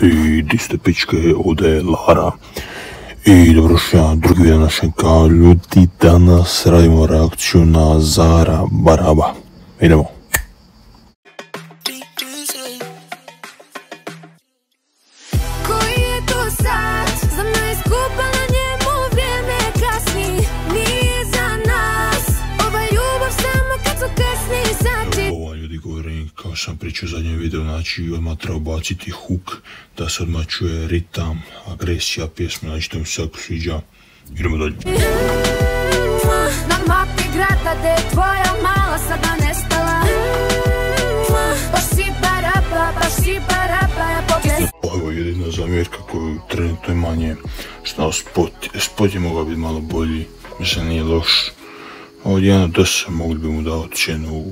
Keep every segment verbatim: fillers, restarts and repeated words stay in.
I di ste pičke, ovdje je Lara. I dobrošli na drugi video našem kanalu. Ljudi, danas radimo reakciju na Zara Baraba. Idemo. Kao sam pričao u zadnjem videu, znači odmah treba baciti hook, da se odmah čuje ritam, agresija pjesme, znači to mi se jako sviđa. Idemo dalje. Na mapi grada gdje je tvoja mala sada nestala. Baš si baraba, baš si baraba, ja pobjez. Ovo je jedina zamjerka koju trenutno ima nje, što spot, spot je mogao biti malo bolji, mislim nije loš. Ovdje jedan od deset mogli bi mu dao cijenu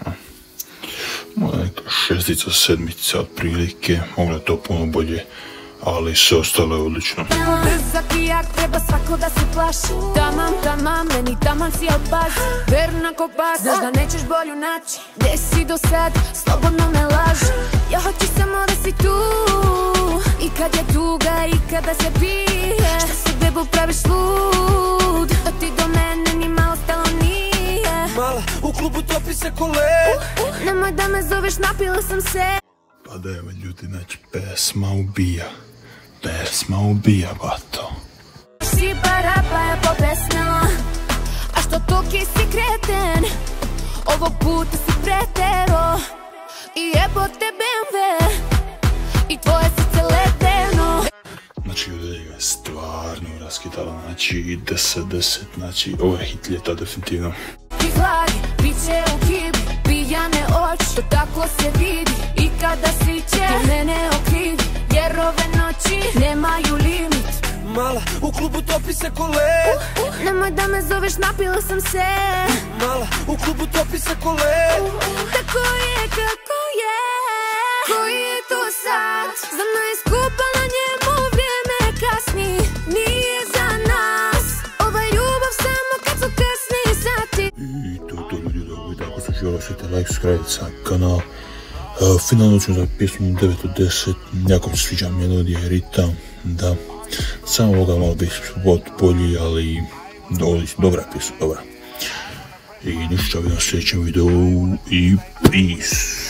neka šestica, sedmica otprilike, mogla je to puno bolje, ali sve ostalo je odlično. Brzak i jak, treba svako da se plaši. Tamam, tamam, meni taman si albaz. Verna ko bas, znaš da nećeš bolju naći. Gdje si do sad, slobodno me laži. Ja hoću samo da si tu, i kad je tuga, i kada se pije. Šta se bebu praviš lud, da ti do mene ni malo stalo nije. Mala, u klubu topi se kole. uh, uh, Nemoj da me zoveš, napila sam se. Pa da evo ljudi, znači pesma ubija. Pesma ubija, bato. Si baraba je pobesnila, a što toki si kreten, ovog puta si pretero. I jebo te B M W, i tvoje srce ledeno. Znači ljudi je stvarno raskitala, znači deset deset, znači ovo je hit ljeta definitivno. Ti hladi, biće u kibi, pijane oči, to tako se vidi. I kada sviće, ti mene okrivi, jer ove noći nemaju limit. Mala, u klubu topi se kole. uh, uh, Nemoj da me zoveš, napila sam se. Mala, u klubu topi se kole. uh, uh, Tako je, kako je. Koji je to sad? Za mnom je skupa na njemu, vrijeme kasni, nije za nas. Ova ljubav samo kad su kasni sati. I to je to ljudi, da vidite, ako se žele osvijete like, subscribe sa kanal. Uh, finalno ću za pjesmu devet od deset, jako mi se sviđa melodija i ritam, da. Samo ovoga malo biti bolji, ali dobra je pjesma, dobra. I ništa, vidimo u sljedećem videu i peace.